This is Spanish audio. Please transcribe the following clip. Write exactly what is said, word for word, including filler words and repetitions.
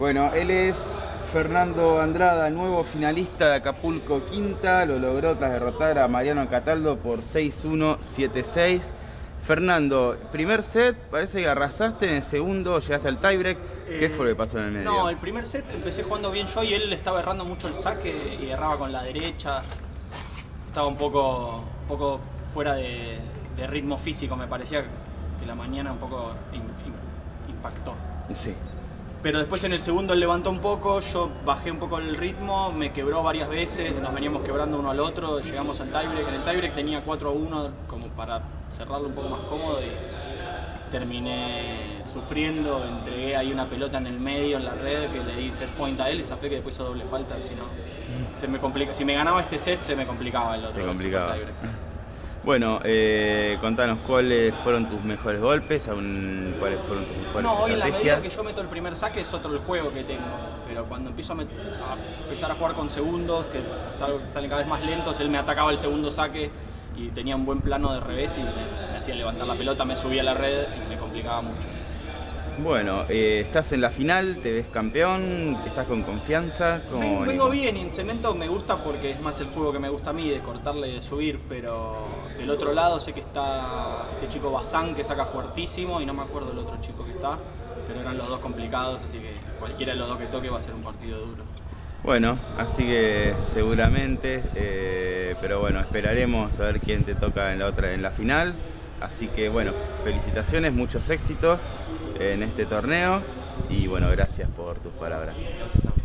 Bueno, él es Fernando Andrada, nuevo finalista de Acapulco Quinta, lo logró tras derrotar a Mariano Cataldo por seis uno, siete seis. Fernando, primer set, parece que arrasaste, en el segundo llegaste al tiebreak. ¿Qué eh, fue lo que pasó en el medio? No, el primer set empecé jugando bien yo y él le estaba errando mucho el saque y erraba con la derecha. Estaba un poco, un poco fuera de, de ritmo físico, me parecía que la mañana un poco in, in, impactó. Sí. Pero después en el segundo él levantó un poco, yo bajé un poco el ritmo, me quebró varias veces, nos veníamos quebrando uno al otro, llegamos al tiebreak. En el tiebreak tenía cuatro a uno como para cerrarlo un poco más cómodo y terminé sufriendo, entregué ahí una pelota en el medio, en la red, que le di set point a él y zafé que después hizo doble falta, si no, se me complica. Si me ganaba este set se me complicaba el otro. Se complicaba. Bueno, eh, contanos cuáles fueron tus mejores golpes, aún cuáles fueron tus mejores no, hoy estrategias. En la medida que yo meto el primer saque es otro el juego que tengo, pero cuando empiezo a, met a empezar a jugar con segundos, que salen cada vez más lentos, él me atacaba el segundo saque y tenía un buen plano de revés y me, me hacía levantar la pelota, me subía a la red y me complicaba mucho. Bueno, eh, estás en la final, te ves campeón, estás con confianza. Vengo, vengo bien y en cemento me gusta porque es más el juego que me gusta a mí, de cortarle y de subir, pero del otro lado sé que está este chico Bazán que saca fuertísimo y no me acuerdo el otro chico que está, pero eran los dos complicados, así que cualquiera de los dos que toque va a ser un partido duro. Bueno, así que seguramente, eh, pero bueno, esperaremos a ver quién te toca en la otra, en la final. Así que bueno, felicitaciones, muchos éxitos en este torneo y bueno, gracias por tus palabras. Gracias a